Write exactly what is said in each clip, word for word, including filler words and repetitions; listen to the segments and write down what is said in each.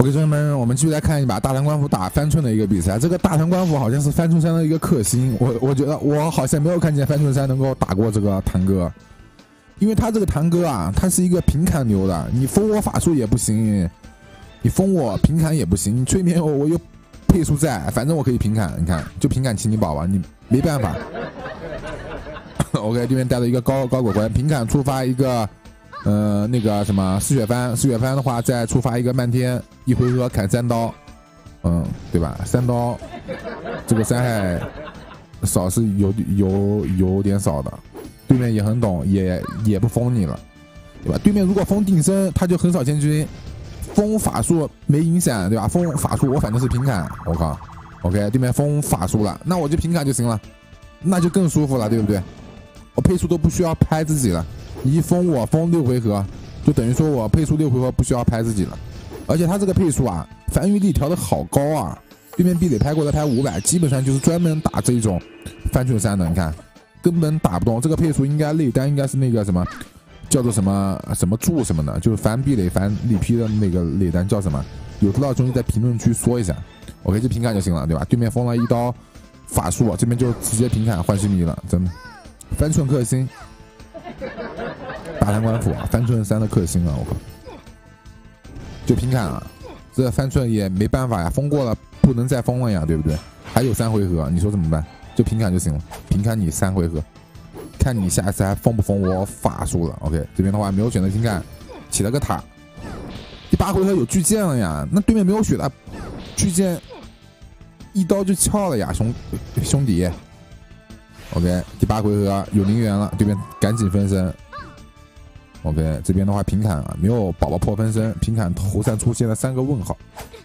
OK， 同学们，我们继续来看一把大唐官府打番寸的一个比赛。这个大唐官府好像是番寸山的一个克星，我我觉得我好像没有看见番寸山能够打过这个唐哥，因为他这个唐哥啊，他是一个平砍流的，你封我法术也不行，你封我平砍也不行，你催眠我我又配速在，反正我可以平砍，你看就平砍青泥宝宝，你没办法。OK， 这边带了一个高高果关，平砍触发一个。呃，那个什么嗜血番，嗜血番的话再触发一个漫天，一回合砍三刀，嗯，对吧？三刀，这个伤害少是有有有点少的。对面也很懂，也也不封你了，对吧？对面如果封定身，他就横扫千军，封法术没影响，对吧？封法术我反正是平砍，我靠 ，OK， 对面封法术了，那我就平砍就行了，那就更舒服了，对不对？我配速都不需要拍自己了。一封我封六回合，就等于说我配速六回合不需要拍自己了，而且他这个配速啊，防御力调的好高啊！对面壁垒拍过来拍五百，基本上就是专门打这种番寸山的，你看根本打不动。这个配速应该内单应该是那个什么叫做什么什么柱什么的，就是防壁垒防力劈的那个内单叫什么？有知道兄弟在评论区说一下 ，OK 就平砍就行了，对吧？对面封了一刀法术，这边就直接平砍换须弥了，真的番寸克星。大唐官府啊，番寸山的克星啊，我靠，就平砍啊，这番寸也没办法呀，封过了不能再封了呀，对不对？还有三回合，你说怎么办？就平砍就行了，平砍你三回合，看你下一次还封不封我法术了。OK， 这边的话没有选择平砍，起了个塔，第八回合有巨剑了呀，那对面没有血的，巨剑一刀就撬了呀，兄兄弟。OK， 第八回合有零元了，对面赶紧分身。OK， 这边的话平砍啊，没有宝宝破分身，平砍头上出现了三个问号。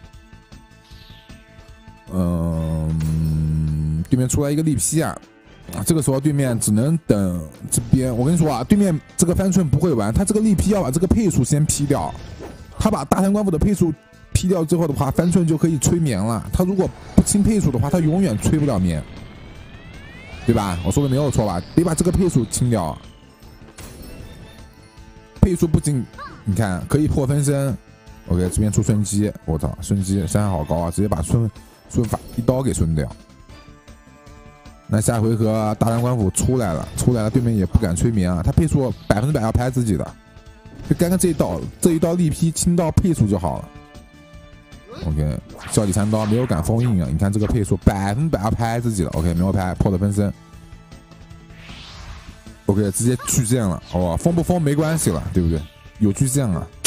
嗯，对面出来一个力劈啊，啊，这个时候对面只能等这边。我跟你说啊，对面这个番寸不会玩，他这个力劈要把这个配速先劈掉，他把大唐官府的配速劈掉之后的话，番寸就可以催眠了。他如果不清配速的话，他永远催不了眠，对吧？我说的没有错吧？得把这个配速清掉。配速不仅你看可以破分身 ，OK， 这边出瞬击，我操，瞬击伤害好高啊，直接把瞬瞬法一刀给瞬掉。那下回合大唐官府出来了，出来了，对面也不敢催眠啊，他配速百分之百要拍自己的，就刚刚这一刀，这一刀力劈清到配速就好了。OK， 笑里三刀没有敢封印啊，你看这个配速百分百要拍自己了 ，OK， 没有拍破的分身。OK， 直接巨剑了，好吧，封不封没关系了，对不对？有巨剑了。